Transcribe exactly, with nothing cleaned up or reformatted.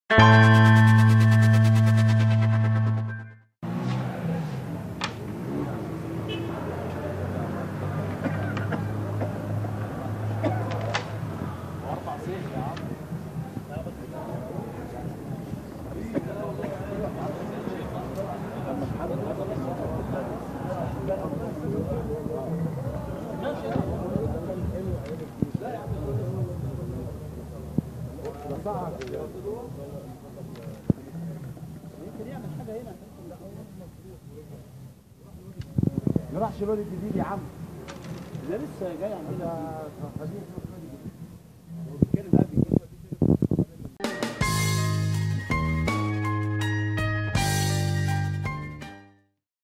ما راحش الواد الجديد يا عم. ده لسه جاي عندنا.